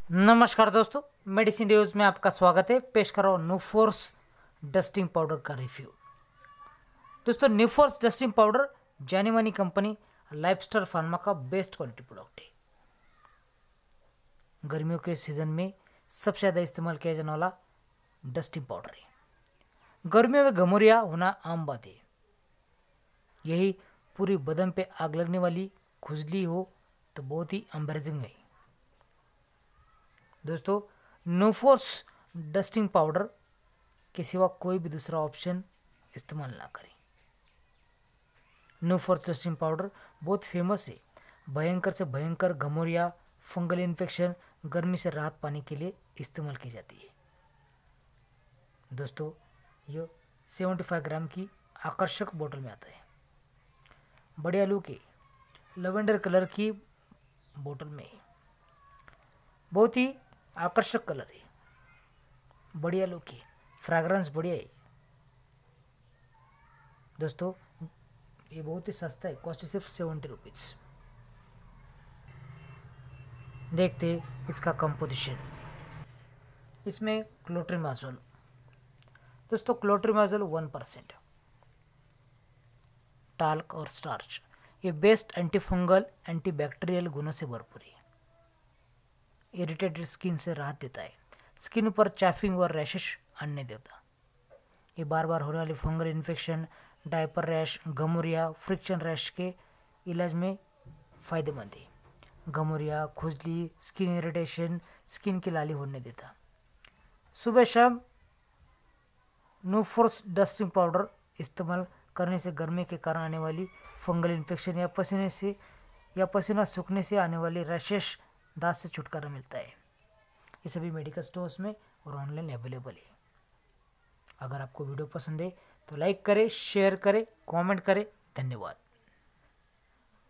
नमस्कार दोस्तों, medicine news में आपका स्वागत है। पेश करो नुफोर्स डस्टिंग पाउडर का रिव्यू। दोस्तों, नुफोर्स डस्टिंग पाउडर जानी मानी कंपनी लाइफस्टार फार्मा का बेस्ट क्वालिटी प्रोडक्ट है। गर्मियों के सीजन में सबसे ज़्यादा इस्तेमाल किया जाने वाला डस्टिंग पाउडर है। गर्मियों में गमोरिया होना आम बात है। यही पूरी बदन पे आग लगने वाली खुजली हो तो बहुत ही एम्बैरेसिंग है। दोस्तों, नुफोर्स डस्टिंग पाउडर के सिवा कोई भी दूसरा ऑप्शन इस्तेमाल ना करें। नुफोर्स डस्टिंग पाउडर बहुत फेमस है। भयंकर से भयंकर गमोरिया, फंगल इन्फेक्शन, गर्मी से राहत पाने के लिए इस्तेमाल की जाती है। दोस्तों, यह 75 ग्राम की आकर्षक बोतल में आता है। बढ़िया लुक है। लवेंडर कलर की बोतल में है। बहुत ही आकर्षक कलर है। बढ़िया लुक है। फ्रेग्रेंस बढ़िया है। दोस्तों, ये बहुत ही सस्ता है। कॉस्ट सिर्फ 70 रुपीज। देखते हैं इसका कंपोजिशन। इसमें क्लोट्रिमाजोल। दोस्तों, क्लोट्रिमाजोल 1%, टाल्क और स्टार्च। ये बेस्ट एंटीफंगल, एंटीबैक्टीरियल गुणों से भरपूर है। इरिटेटेड स्किन से राहत देता है। स्किन पर चैफिंग और रैशेस आने देता। ये बार बार होने वाली फंगल इन्फेक्शन, डायपर रैश, गमोरिया, फ्रिक्शन रैश के इलाज में फ़ायदेमंद है। गमोरिया, खुजली, स्किन इरिटेशन, स्किन की लाली होने देता। सुबह शाम नुफोर्स डस्टिंग पाउडर इस्तेमाल करने से गर्मी के कारण आने वाली फंगल इन्फेक्शन या पसीना सूखने से आने वाली रैशेस, दांत से छुटकारा मिलता है। ये सभी मेडिकल स्टोर्स में और ऑनलाइन अवेलेबल है। अगर आपको वीडियो पसंद है तो लाइक करें, शेयर करें, कमेंट करें। धन्यवाद।